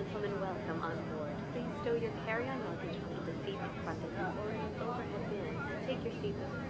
gentlemen, welcome on board. Please stow your carry-on luggage onto the seat in front of you or in an overhead bin and take your seats